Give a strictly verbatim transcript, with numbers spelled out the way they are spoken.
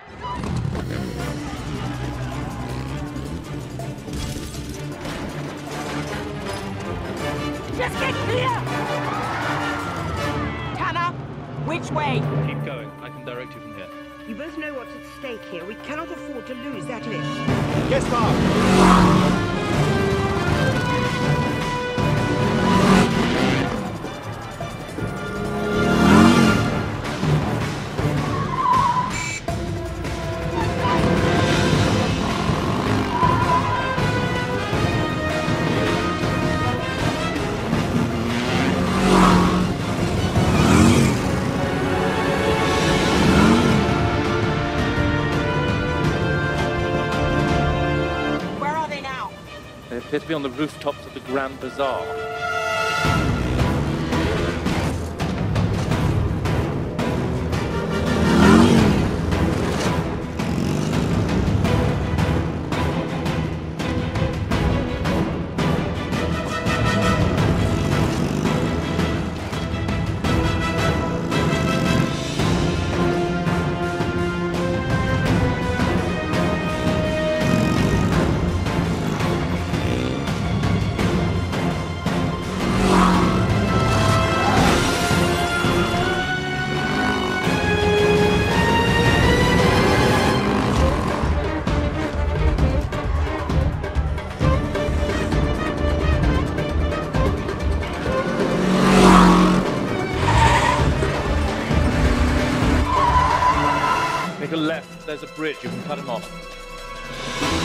Just get clear! Tanner, which way? Keep going. I can direct you from here. You both know what's at stake here. We cannot afford to lose that lift. Yes, ma'am. They appear to be on the rooftops of the Grand Bazaar. Take a left, there's a bridge, you can cut him off.